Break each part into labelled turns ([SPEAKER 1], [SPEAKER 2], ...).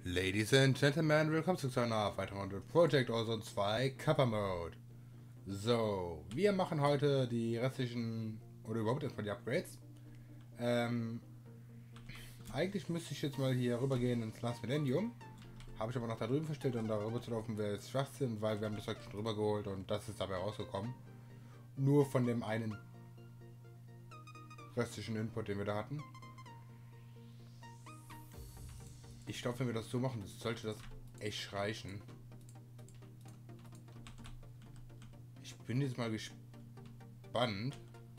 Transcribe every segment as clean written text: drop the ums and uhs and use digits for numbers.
[SPEAKER 1] Ladies and Gentlemen, willkommen zu einer weiteren Runde Project Ozone 2 Kappa Mode. So, wir machen heute die restlichen, oder überhaupt erstmal die Upgrades. Eigentlich müsste ich jetzt mal hier rüber gehen ins Last Millennium. Habe ich aber noch da drüben verstellt und darüber zu laufen wäre jetzt Schwachsinn, weil wir haben das Zeug schon drüber geholt und das ist dabei rausgekommen. Nur von dem einen restlichen Input, den wir da hatten. Ich glaube, wenn wir das so machen, sollte das echt reichen. Ich bin jetzt mal gespannt.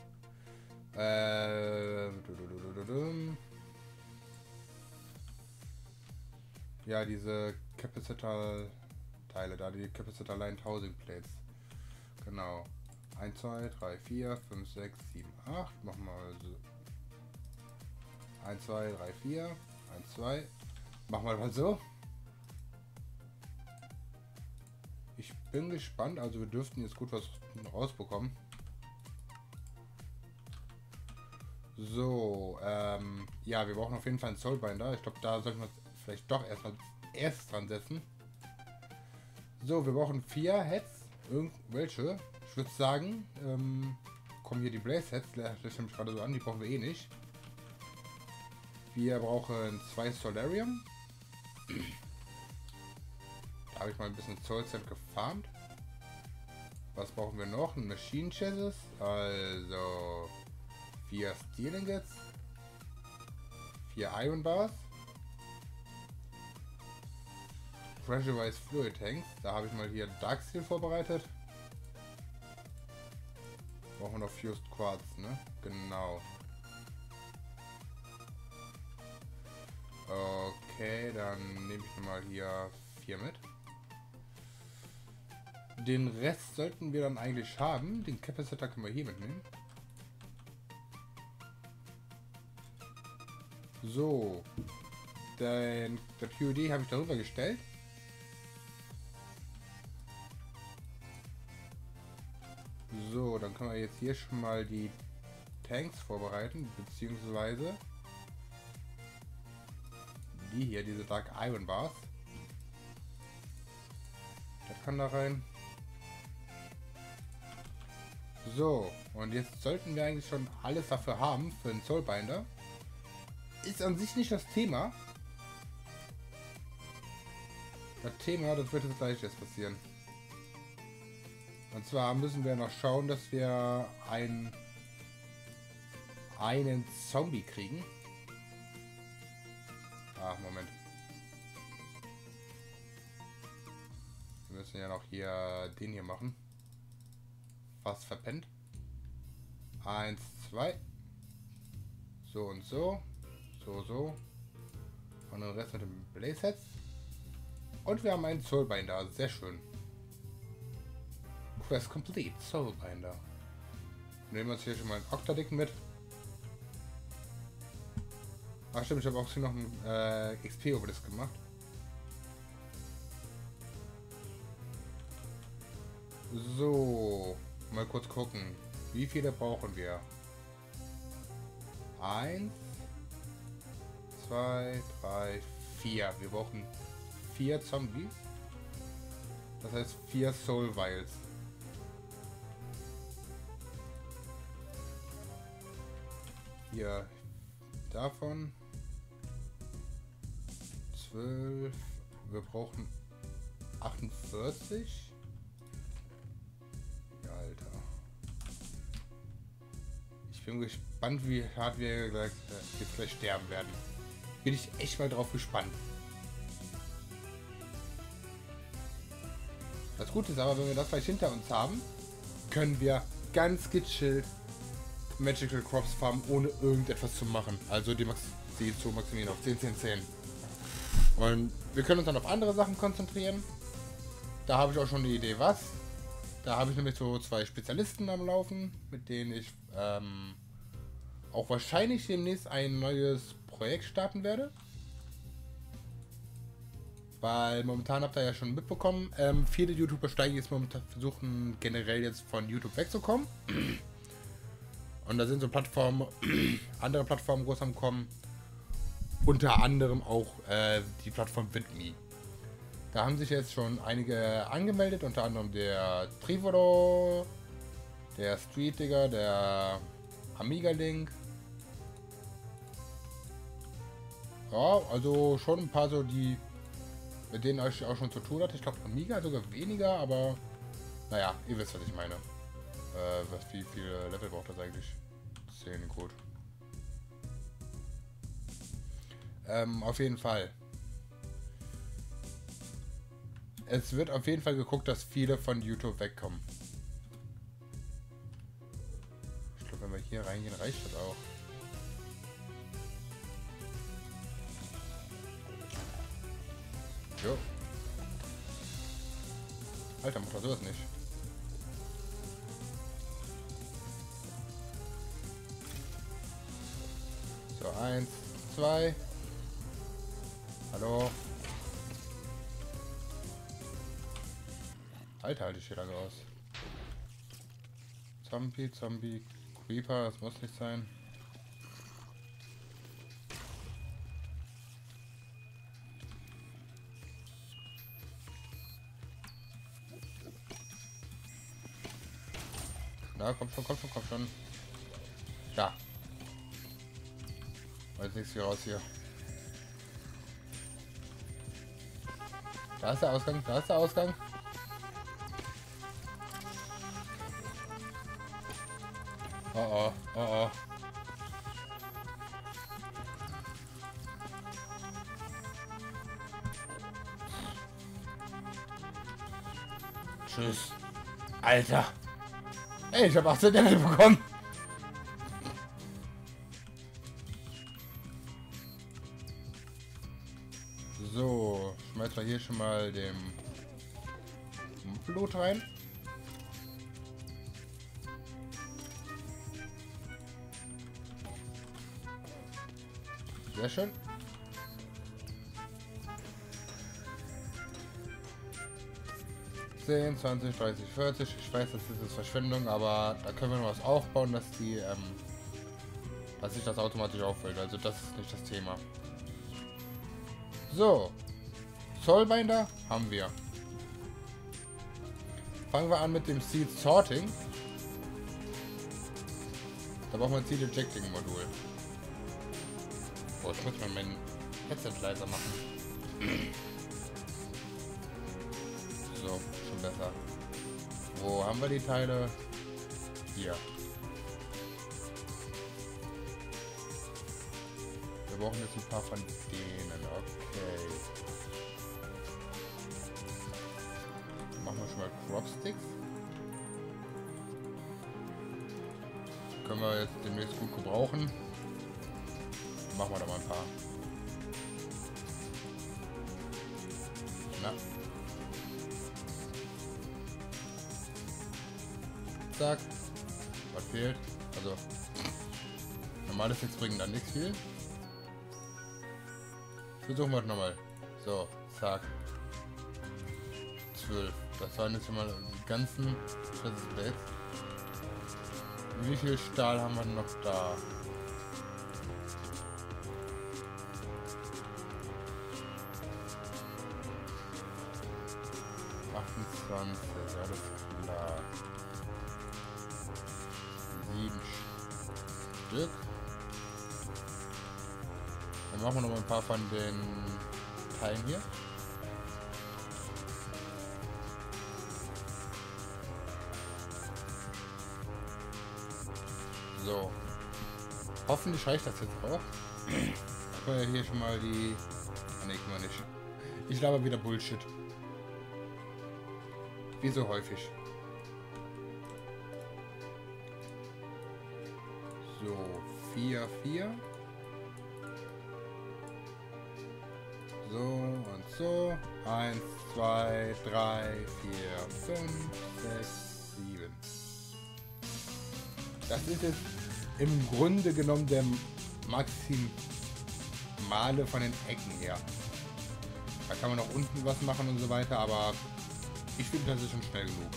[SPEAKER 1] Ja, diese Capacitor-Teile da, die Capacitor Line Housing Plates. Genau. 1, 2, 3, 4, 5, 6, 7, 8. Machen wir mal so. 1, 2, 3, 4. 1, 2. Machen wir mal so. Ich bin gespannt, also wir dürften jetzt gut was rausbekommen. So, ja, wir brauchen auf jeden Fall einen Soulbinder. Ich glaube, da sollten wir vielleicht doch erstmal erst dran setzen. So, wir brauchen 4 Heads. Irgendwelche. Ich würde sagen, kommen hier die Blaze Heads. Das stimmt gerade so an, die brauchen wir eh nicht. Wir brauchen 2 Solarium. Da habe ich mal ein bisschen Soulset gefarmt. Was brauchen wir noch? Ein Machine Chassis. Also 4 Steel Ingots. 4 Iron Bars. Pressurized Fluid Tanks. Da habe ich mal hier Dark Steel vorbereitet. Brauchen wir noch Fused Quartz, ne? Genau. Okay, dann nehme ich mal hier 4 mit. Den Rest sollten wir dann eigentlich haben. Den Capacitor können wir hier mitnehmen. So. Der POD habe ich darüber gestellt. So, dann können wir jetzt hier schon mal die Tanks vorbereiten, beziehungsweise die hier, diese Dark Iron Bars. Das kann da rein. So, und jetzt sollten wir eigentlich schon alles dafür haben für einen Soulbinder. Ist an sich nicht das Thema. Das Thema, das wird jetzt gleich jetzt passieren. Und zwar müssen wir noch schauen, dass wir einen Zombie kriegen. Ach, Moment. Wir müssen ja noch hier den hier machen. Fast verpennt. 1, 2. So und so. So, so. Und den Rest mit dem Blaze Heads. Und wir haben einen Soulbinder. Sehr schön. Quest complete. Soulbinder. Nehmen wir uns hier schon mal einen Octadick mit. Ach stimmt, ich habe auch hier noch einen XP-Obelisk gemacht. So, mal kurz gucken. Wie viele brauchen wir? 1, 2, 3, 4. Wir brauchen 4 Zombies. Das heißt 4 Soul Vials. Hier davon 12. Wir brauchen 48. Ja, Alter. Ich bin gespannt, wie hart wir jetzt gleich sterben werden. Bin ich echt mal drauf gespannt. Das Gute ist aber, wenn wir das gleich hinter uns haben, können wir ganz gechillt Magical Crops farmen, ohne irgendetwas zu machen. Also die zu maximieren auf 10, 10, 10. Und wir können uns dann auf andere Sachen konzentrieren. Da habe ich auch schon eine Idee, was. Da habe ich nämlich so 2 Spezialisten am Laufen, mit denen ich auch wahrscheinlich demnächst ein neues Projekt starten werde. Weil momentan habt ihr ja schon mitbekommen, viele YouTuber steigen jetzt momentan, versuchen generell jetzt von YouTube wegzukommen. Und da sind so Plattformen, andere Plattformen groß am Kommen. unter anderem auch die Plattform Vidme. Da haben sich jetzt schon einige angemeldet, unter anderem der Trivolo, der Street Digger, der Amiga Link. Ja, also schon ein paar so, die mit denen ich auch schon zu tun hatte. Ich glaube Amiga sogar weniger, aber naja, ihr wisst, was ich meine. Wie viele Level braucht das eigentlich? 10, gut. Auf jeden Fall. Es wird auf jeden Fall geguckt, dass viele von YouTube wegkommen. Ich glaube, wenn wir hier reingehen, reicht das auch. Jo. Alter, macht das sowas nicht. So, 1, 2. Hallo. Alter, halte ich hier lange aus. Zombie, Creeper, das muss nicht sein. Na, komm schon. Ja. Jetzt nichts hier raus hier. Da ist der Ausgang, Oh oh. Tschüss. Alter. Ey, ich habe 18 Level bekommen. So, schmeiß mal hier schon mal dem Blut rein. Sehr schön. (10, 20, 30, 40. Ich weiß, das ist jetzt Verschwendung, aber da können wir noch was aufbauen, dass die, dass sich das automatisch auffüllt. Also das ist nicht das Thema. So. Soulbinder haben wir. Fangen wir an mit dem Seed Sorting. Da brauchen wir ein Seed Ejecting Modul. Oh, ich muss mal mein Headset leiser machen. So, schon besser. Wo haben wir die Teile? Hier. Wir brauchen jetzt ein paar von denen. Okay. Machen wir schon mal Cropsticks. Können wir jetzt demnächst gut gebrauchen. Machen wir da mal ein paar. Na. Zack. Was fehlt? Also. Normale Sticks bringen dann nichts viel. Versuchen wir es nochmal. So, zack. 12. Das waren jetzt schon mal die ganzen Plates. Wie viel Stahl haben wir noch da? Alles klar. 7 Stück. Dann machen wir noch mal ein paar von den Teilen hier. So. Hoffentlich reicht das jetzt auch. Können wir hier schon mal die... Ne, kann man nicht. Ich laber wieder Bullshit. Wie so häufig. So, 4, 4. So und so. 1, 2, 3, 4, 5, 6, 7. Das ist jetzt im Grunde genommen der Maximale von den Ecken her. Da kann man auch unten was machen und so weiter, aber ich finde, das ist schon schnell genug.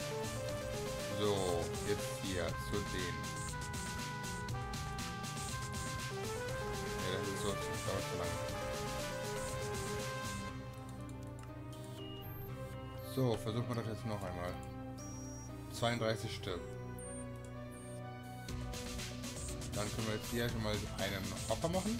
[SPEAKER 1] So, jetzt hier zu den. Gut, das dauert zu lange. So, versuchen wir das jetzt noch einmal. 32 Stück. Dann können wir jetzt hier schon mal einen Hopper machen.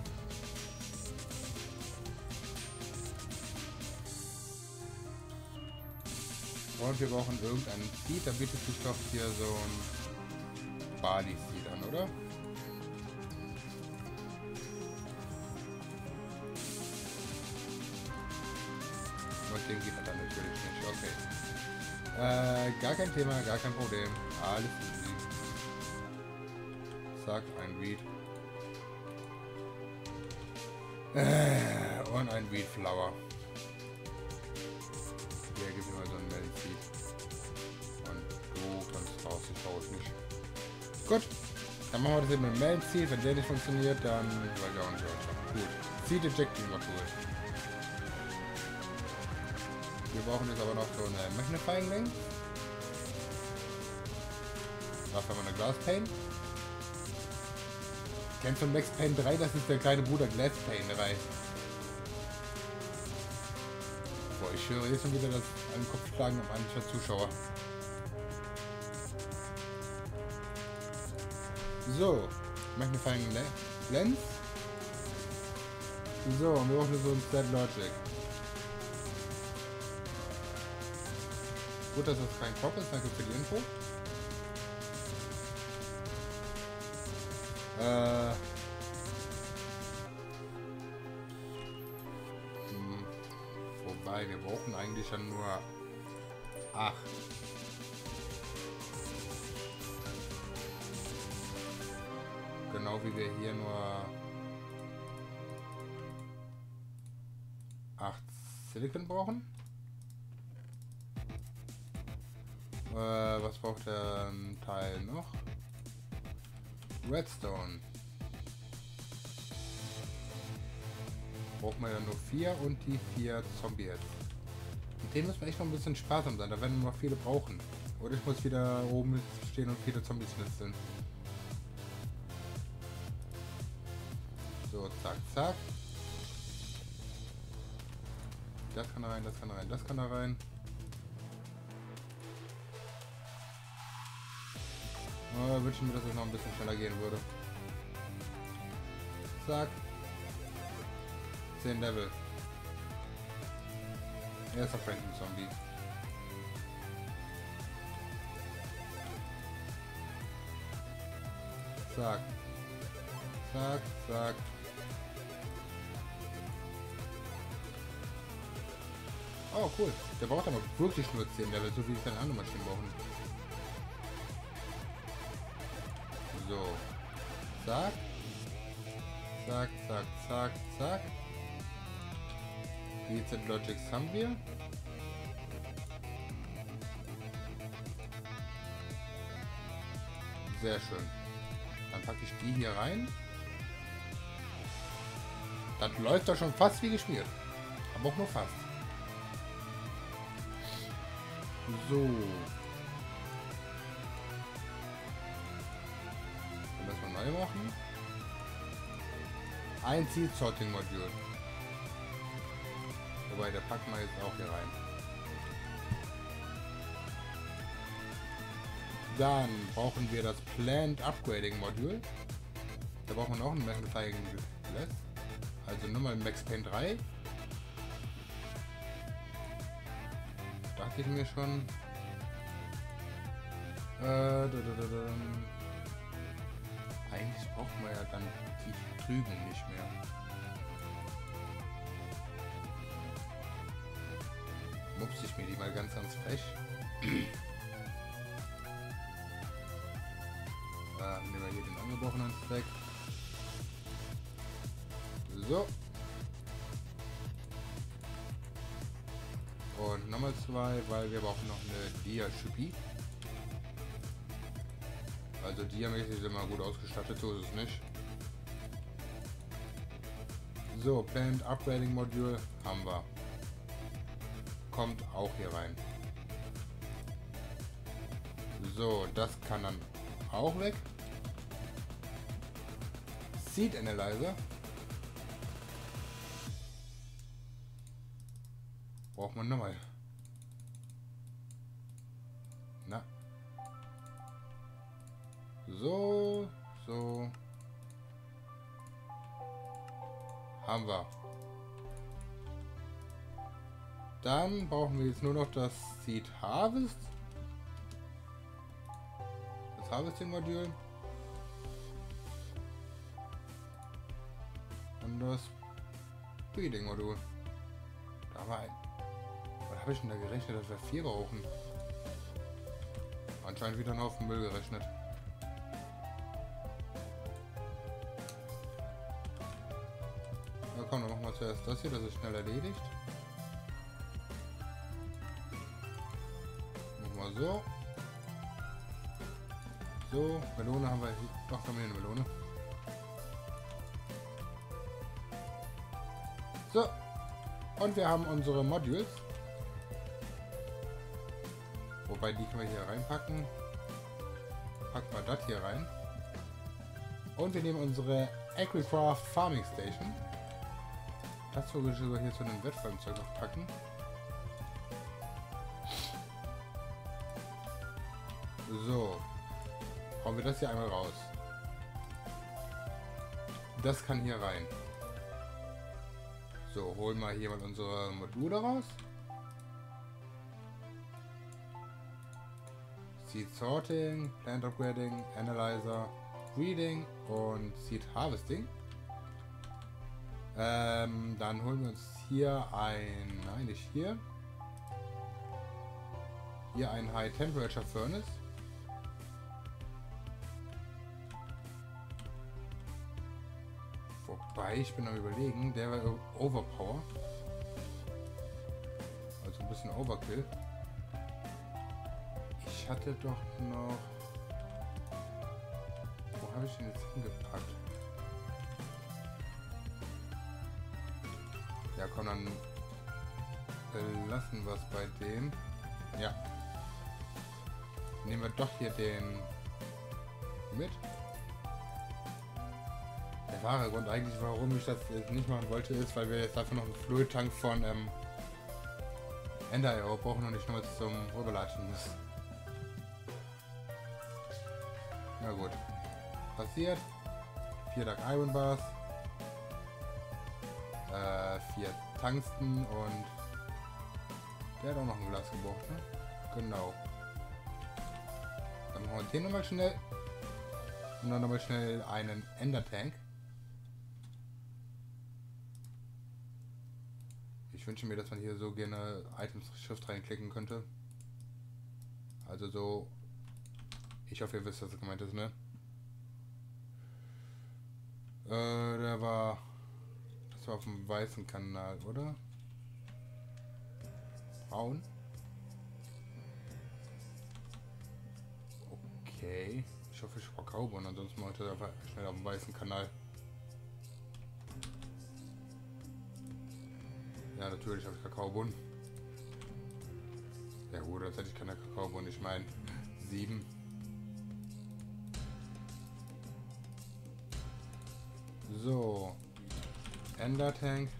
[SPEAKER 1] Und wir brauchen irgendeinen Seed. Da bietet sich doch hier so ein Barley-Seed an, oder? Und den geht er dann natürlich nicht. Okay. Gar kein Thema, gar kein Problem. Alles easy. Zack, ein Weed. Und ein Weed Flower. Hier, gib mir mal so einen Melon Seed. Und du kannst raus, ich brauche es nicht. Gut. Dann machen wir das eben mit dem Melon Seed. Wenn der nicht funktioniert, dann weiß ich auch nicht weiter. Gut. Seed Ejecting war cool. Wir brauchen jetzt aber noch so eine Magnifying Lens. Dafür haben wir eine Glass Pane. Kennst du Max Payne 3? Das ist der kleine Bruder Glass Pane 3. Boah, ich höre jetzt schon wieder das an den Kopf schlagen am mancher Zuschauer. So, Magnifying Lens. So, und wir brauchen so ein Set Logic. Gut, dass das kein Kopf ist, danke für die Info. Wobei, wir brauchen eigentlich ja nur 8. Genau wie wir hier nur 8 Silicon brauchen. Was braucht der Teil noch? Redstone. Brauchen wir ja nur 4 und die 4 Zombies. Mit denen müssen wir echt noch ein bisschen sparsam sein, da werden wir noch viele brauchen. Oder ich muss wieder oben stehen und viele Zombies schnitzeln. So, zack, zack. Das kann da rein, das kann da rein, das kann da rein. Wünschen mir, dass es noch ein bisschen schneller gehen würde. Zack. 10 Level. Erster Franken Zombie. Zack. Zack, zack. Oh, cool. Der braucht aber wirklich nur 10 Level, so wie es seine anderen Maschinen brauchen. So. Zack. Zack, zack, zack, zack. Die Z Logics haben wir. Sehr schön. Dann packe ich die hier rein. Das läuft doch schon fast wie geschmiert. Aber auch nur fast. So. Dann lassen wir neu machen. Ein Seed Sorting Modul. Wobei, der packen wir jetzt auch hier rein. Dann brauchen wir das Plant Upgrading Modul. Da brauchen wir noch ein Magnifying Glass. Also nur mal Max Payne 3. Dachte ich mir schon. Eigentlich braucht man ja dann die Trübung nicht mehr. Mups ich mir die mal ganz frech. Nehmen wir hier den angebrochenen Stack. So. Und nochmal 2, weil wir brauchen noch eine Dia-Chippy. Also Dia-mäßig ist immer gut ausgestattet, so ist es nicht. So, Plant Upgrading Modul haben wir. Kommt auch hier rein. So, das kann dann auch weg. Seed Analyzer. braucht man nochmal. Na. So. Haben wir. Dann brauchen wir jetzt nur noch das Seed Harvest. Das Harvesting-Modul. Und das Breeding-Modul. Da war ein... Was habe ich denn da gerechnet, dass wir 4 brauchen? Anscheinend wieder nur auf den Müll gerechnet. Na komm, dann machen wir zuerst das hier, das ist schnell erledigt. Machen wir so. So, Melone haben wir hier. Ach, haben wir hier eine Melone. So. Und wir haben unsere Modules. Wobei, die können wir hier reinpacken. Packen wir das hier rein. Und wir nehmen unsere Agricraft Farming Station. Das würde ich sogar hier zu einem Wettfallzeug noch packen. So. Hauen wir das hier einmal raus. Das kann hier rein. So, holen wir hier mal unsere Module raus. Seed Sorting, Plant Upgrading, Analyzer, Breeding und Seed Harvesting. Dann holen wir uns hier ein... Nein, nicht hier. Hier ein High Temperature Furnace. Wobei, ich bin am Überlegen, der war Overpower. Also ein bisschen Overkill. Ich hatte doch noch... Wo habe ich den jetzt hingepackt? Ja, komm, dann lassen wir es bei dem. Ja. Nehmen wir doch hier den mit. Der wahre Grund eigentlich, warum ich das jetzt nicht machen wollte, ist, weil wir jetzt dafür noch einen Fluid-Tank von Ender Arrow brauchen und nicht nur zum Rüberlatschen müssen. Na gut. Passiert. 4 Dark Iron Bars. 4 Tungsten und der hat auch noch ein Glas gebraucht, ne? Genau. Dann machen wir den nochmal schnell. Und dann nochmal schnell einen Ender Tank. Ich wünsche mir, dass man hier so gerne Items Schrift reinklicken könnte. Also so. Ich hoffe, ihr wisst, was gemeint ist, ne? Der war. Das war auf dem weißen Kanal, oder? Braun. Okay. Ich hoffe, ich verkaufe und ansonsten mache ich das einfach schnell auf dem weißen Kanal. Ja, natürlich habe ich Kakaobohnen. Ja gut, jetzt hätte ich keine Kakaobohnen. Ich meine 7. So. Ender Tank.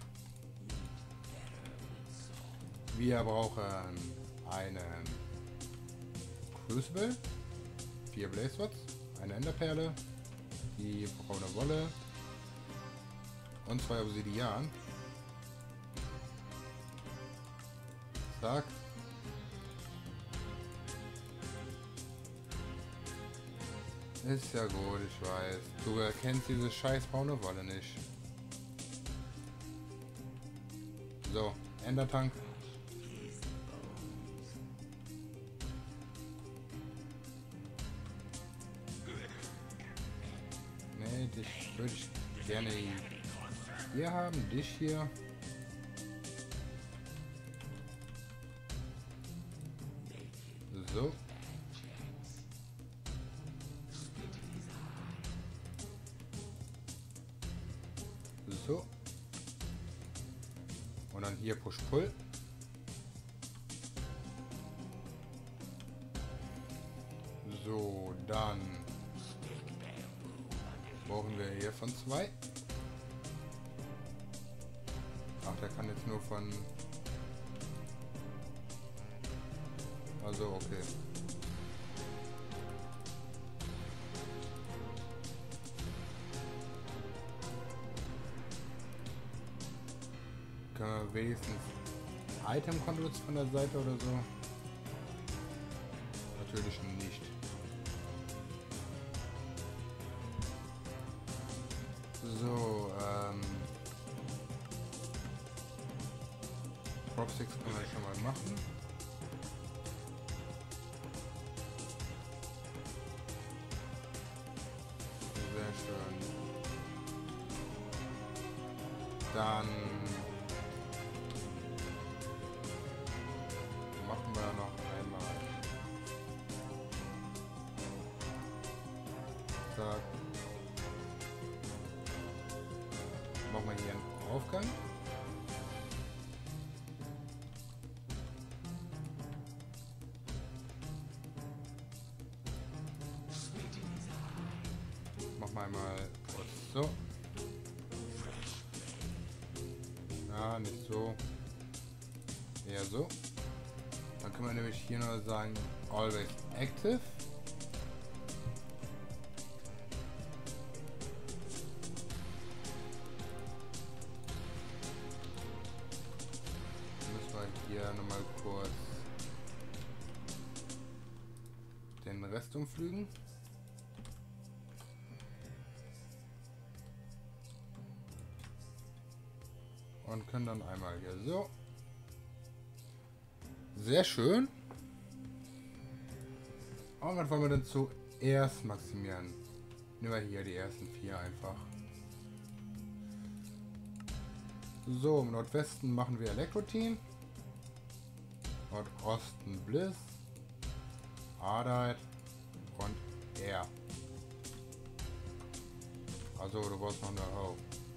[SPEAKER 1] Wir brauchen einen Crucible, 4 Blaze Rods, eine Enderperle, die braune Wolle und 2 Obsidian. Zack. Ist ja gut, ich weiß. Du erkennst diese scheiß braune Wolle nicht. So, Endertank. Nee, dich würde ich gerne hier haben, dich hier. So. So. Und dann hier Push-Pull. So, dann brauchen wir hier von 2. Ach, der kann jetzt nur von Also, okay. Können wir wenigstens Item-Konto jetzt von der Seite oder so? Natürlich nicht. So, Prop 6 können wir schon mal machen. Sehr schön. Dann machen wir noch einmal. Zack. Machen wir hier einen Aufgang. Machen wir einmal kurz so. Ja, nicht so. Eher so. Dann können wir nämlich hier noch sagen, always active. Hier nochmal kurz den Rest umflügen. Und können dann einmal hier so. Sehr schön. Und was wollen wir denn zuerst maximieren? Nehmen wir hier die ersten 4 einfach. So, im Nordwesten machen wir Elektrotin. Nordosten Bliss, Ardite und Air. Also du brauchst noch eine Oh.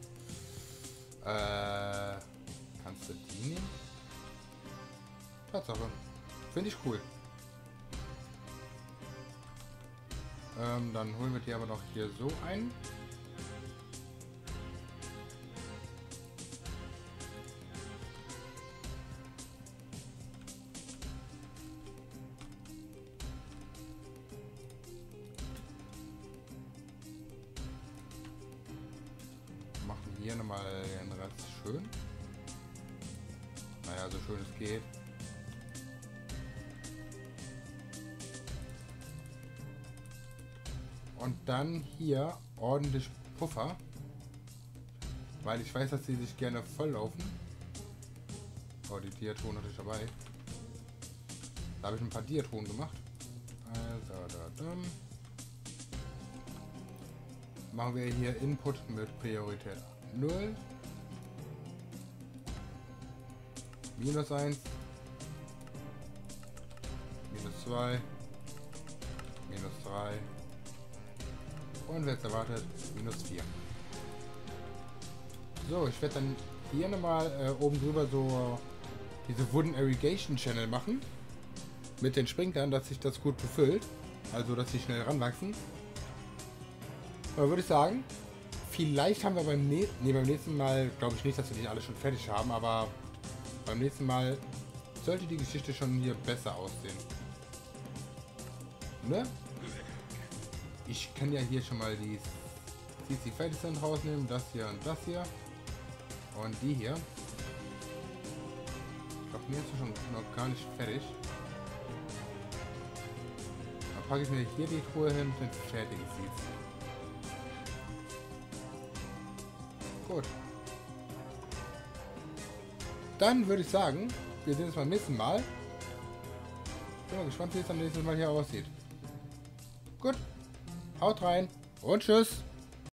[SPEAKER 1] Kannst du die nehmen? Tatsache. Finde ich cool. Dann holen wir die aber noch hier so ein. Hier nochmal den Rest schön. Naja, so schön es geht. Und dann hier ordentlich Puffer. Weil ich weiß, dass sie sich gerne volllaufen. Oh, die Diatronen hatte ich dabei. Da habe ich ein paar Diatronen gemacht. Also, dann machen wir hier Input mit Priorität 0. Minus 1. Minus 2. Minus 3. Und wer jetzt erwartet, minus 4. So, ich werde dann hier nochmal oben drüber so diese Wooden Irrigation Channel machen. Mit den Sprinklern, dass sich das gut befüllt. Also, dass sie schnell ranwachsen. Aber würde ich sagen, vielleicht haben wir beim nächsten Mal, glaube ich nicht, dass wir die alle schon fertig haben, aber beim nächsten Mal sollte die Geschichte schon hier besser aussehen. Ne? Ich kann ja hier schon mal die CC fertig sind rausnehmen, das hier und das hier. Und die hier. Ich glaube, mir ist schon noch gar nicht fertig. Dann packe ich mir hier die Truhe hin mit den fertigen Seeds. Gut. Dann würde ich sagen, wir sehen uns beim nächsten Mal. Bin mal gespannt, wie es am nächsten Mal hier aussieht. Gut. Haut rein und tschüss.